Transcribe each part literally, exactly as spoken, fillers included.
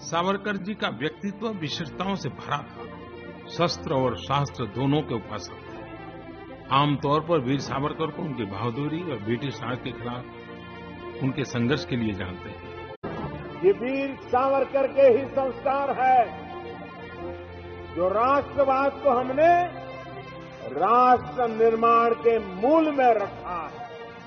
सावरकर जी का व्यक्तित्व विशेषताओं से भरा था। शस्त्र और शास्त्र दोनों के उपासक थे। आमतौर पर वीर सावरकर को उनकी बहादुरी और ब्रिटिश राज के खिलाफ उनके संघर्ष के लिए जानते हैं। ये वीर सावरकर के ही संस्कार है जो राष्ट्रवाद को हमने राष्ट्र निर्माण के मूल में रखा है।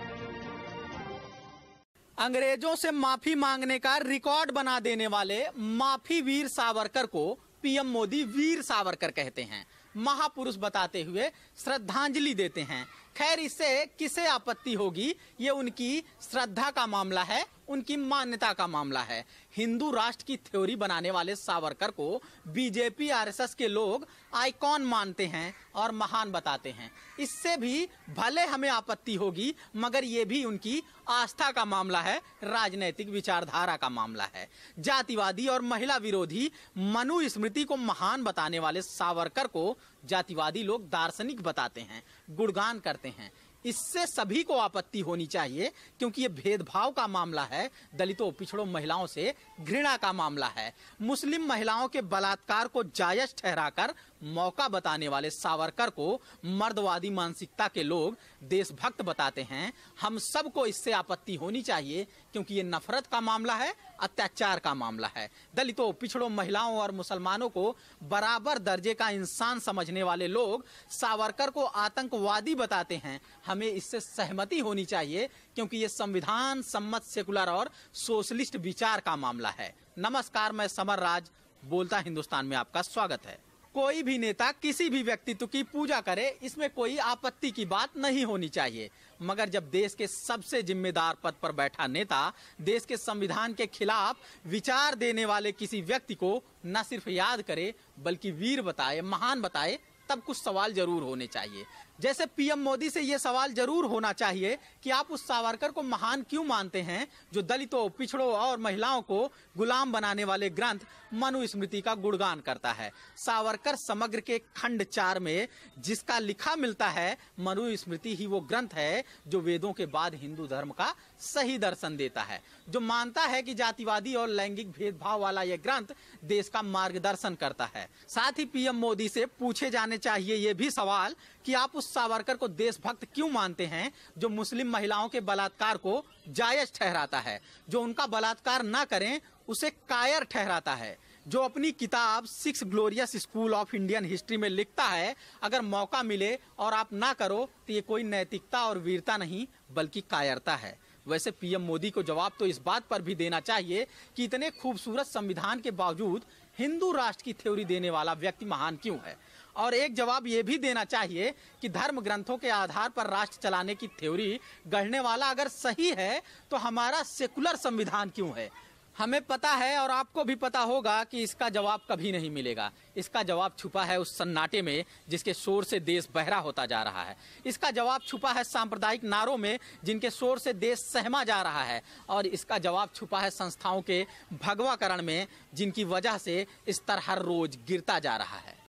अंग्रेजों से माफी मांगने का रिकॉर्ड बना देने वाले माफी वीर सावरकर को पीएम मोदी वीर सावरकर कहते हैं, महापुरुष बताते हुए श्रद्धांजलि देते हैं। खैर, इससे किसे आपत्ति होगी? ये उनकी श्रद्धा का मामला है, उनकी मान्यता का मामला है। हिंदू राष्ट्र की थ्योरी बनाने वाले सावरकर को बीजेपी आरएसएस के लोग आइकॉन मानते हैं और महान बताते हैं। इससे भी भले हमें आपत्ति होगी, मगर ये भी उनकी आस्था का मामला है, राजनैतिक विचारधारा का मामला है। जातिवादी और महिला विरोधी मनुस्मृति को महान बताने वाले सावरकर को जातिवादी लोग दार्शनिक बताते हैं, गुणगान करते हैं। इससे सभी को आपत्ति होनी चाहिए, क्योंकि ये भेदभाव का मामला है, दलितों, पिछड़ों, महिलाओं से घृणा का मामला है। मुस्लिम महिलाओं के बलात्कार को जायज ठहराकर मौका बताने वाले सावरकर को मर्दवादी मानसिकता के लोग देशभक्त बताते हैं। हम सबको इससे आपत्ति होनी चाहिए, क्योंकि ये नफरत का मामला है, अत्याचार का मामला है। दलितों, पिछड़ों, महिलाओं और मुसलमानों को बराबर दर्जे का इंसान समझने वाले लोग सावरकर को आतंकवादी बताते हैं। हमें इससे सहमति होनी चाहिए, क्योंकि ये संविधान सम्मत सेकुलर और सोशलिस्ट विचार का मामला है। नमस्कार, मैं समर राज, बोलता हिंदुस्तान में आपका स्वागत है। कोई भी नेता किसी भी व्यक्तित्व की पूजा करे, इसमें कोई आपत्ति की बात नहीं होनी चाहिए, मगर जब देश के सबसे जिम्मेदार पद पर बैठा नेता देश के संविधान के खिलाफ विचार देने वाले किसी व्यक्ति को न सिर्फ याद करे बल्कि वीर बताए, महान बताए, तब कुछ सवाल जरूर होने चाहिए। जैसे पीएम मोदी से यह सवाल जरूर होना चाहिए कि आप उस सावरकर को महान क्यों मानते हैं जो दलितों, पिछड़ों और महिलाओं को गुलाम बनाने वाले ग्रंथ मनुस्मृति का गुणगान करता है। सावरकर समग्र के खंड चार में जिसका लिखा मिलता है, मनुस्मृति ही वो ग्रंथ है जो वेदों के बाद हिंदू धर्म का सही दर्शन देता है, जो मानता है कि जातिवादी और लैंगिक भेदभाव वाला यह ग्रंथ देश का मार्गदर्शन करता है। साथ ही पीएम मोदी से पूछे जाने चाहिए ये भी सवाल कि आप उस सावरकर को देशभक्त क्यों मानते हैं जो मुस्लिम महिलाओं के बलात्कार को जायज ठहराता है, जो उनका बलात्कार ना करें उसे कायर ठहराता है, जो अपनी किताब six glorious school of Indian history में लिखता है अगर मौका मिले और आप ना करो तो ये कोई नैतिकता और वीरता नहीं बल्कि कायरता है। वैसे पीएम मोदी को जवाब तो इस बात पर भी देना चाहिए कि इतने खूबसूरत संविधान के बावजूद हिंदू राष्ट्र की थ्योरी देने वाला व्यक्ति महान क्यों है, और एक जवाब ये भी देना चाहिए कि धर्म ग्रंथों के आधार पर राष्ट्र चलाने की थ्योरी गढ़ने वाला अगर सही है तो हमारा सेकुलर संविधान क्यों है। हमें पता है और आपको भी पता होगा कि इसका जवाब कभी नहीं मिलेगा। इसका जवाब छुपा है उस सन्नाटे में जिसके शोर से देश बहरा होता जा रहा है। इसका जवाब छुपा है सांप्रदायिक नारों में जिनके शोर से देश सहमा जा रहा है, और इसका जवाब छुपा है संस्थाओं के भगवाकरण में जिनकी वजह से इस तरह हर रोज गिरता जा रहा है।